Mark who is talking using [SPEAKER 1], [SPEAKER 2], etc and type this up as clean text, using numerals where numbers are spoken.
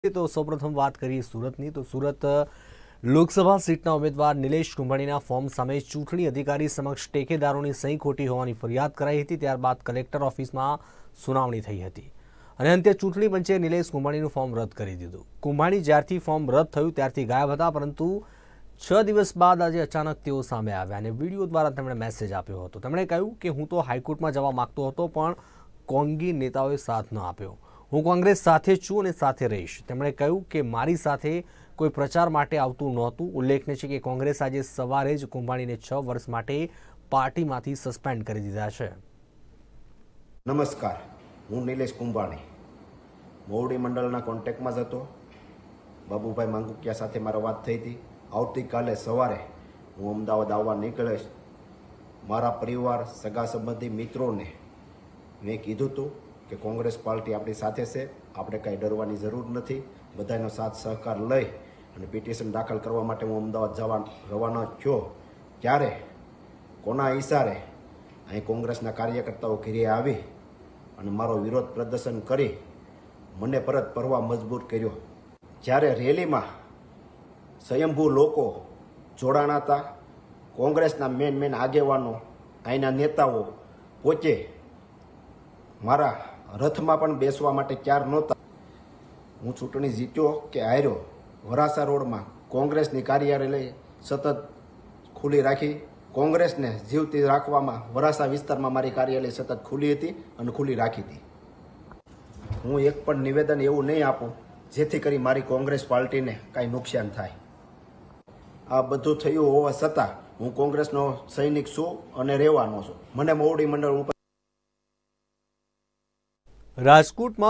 [SPEAKER 1] તો સૌપ્રથમ વાત કરીએ સુરતની તો સુરત લોકસભા સીટના ઉમેદવાર નિલેશ કુંભાણીના ફોર્મ સામે ચૂંટણી અધિકારી સમક્ષ ટેકેદારોની સહી ખોટી હોવાની ફરિયાદ કરાઈ હતી। ત્યારબાદ કલેક્ટર ઓફિસમાં સુનાવણી થઈ હતી અને અંતે ચૂંટણી પંચે નિલેશ કુંભાણીનું ફોર્મ રદ કરી દીધું। કુંભાણી જ્યારથી ફોર્મ રદ થયું ત્યારથી ગાયબ હતા, પરંતુ 6 દિવસ બાદ આજે અચાનક તેઓ સામે આવ્યા અને વિડીયો દ્વારા તેમણે મેસેજ આપ્યો હતો। તેમણે કહ્યું કે હું તો હાઈકોર્ટમાં જવા માંગતો હતો, પણ કોંગી નેતાઓએ સાથ ન આપ્યો। હું કોંગ્રેસ સાથે છું અને સાથે રહીશ। તેમણે કહ્યું કે મારી સાથે કોઈ પ્રચાર માટે આવતું નહોતું। ઉલ્લેખનીય છે કે કોંગ્રેસ આજે સવારે જ કુંભાણીને 6 વર્ષ માટે પાર્ટીમાંથી સસ્પેન્ડ કરી દીધા છે।
[SPEAKER 2] નમસ્કાર, હું નિલેશ કુંભાણી મોવડી મંડળના કોન્ટેક્ટમાં જ હતો। બાબુભાઈ માંગુકિયા સાથે મારી વાત થઈ હતી। આવતીકાલે સવારે હું અમદાવાદ આવવા નીકળીશ। મારા પરિવાર, સગા સંબંધી, મિત્રોને મેં કીધું હતું કે કોંગ્રેસ પાર્ટી આપણી સાથે છે, આપણે કાંઈ ડરવાની જરૂર નથી। બધાનો સાથ સહકાર લઈ અને પિટિશન દાખલ કરવા માટે હું અમદાવાદ જવા રવાના થયો ત્યારે કોના ઈશારે અહીં કોંગ્રેસના કાર્યકર્તાઓ ઘેરે આવી અને મારો વિરોધ પ્રદર્શન કરી મને પરત ફરવા મજબૂર કર્યો। જ્યારે રેલીમાં સ્વયંભૂ લોકો જોડાણા હતા, કોંગ્રેસના મેન આગેવાનો, અહીંના નેતાઓ પોતે મારા રથમાં પણ બેસવા માટે તૈયાર નહોતા। હું ચૂંટણી જીત્યો કે હાર્યો, વરાસા રોડમાં કોંગ્રેસની કાર્યાલય સતત ખુલ્લી રાખી। કોંગ્રેસને જીવતી રાખવામાં વરાસા વિસ્તારમાં મારી કાર્યાલય સતત ખુલ્લી હતી અને ખુલ્લી રાખી હતી। હું એક પણ નિવેદન એવું નહીં આપું જેથી કરી મારી કોંગ્રેસ પાર્ટીને કાંઈ નુકસાન થાય। આ બધું થયું હોવા છતાં હું કોંગ્રેસનો સૈનિક છું અને રહેવાનો છું। મને મોવડી મંડળ ઉપર
[SPEAKER 1] રાજકોટમાં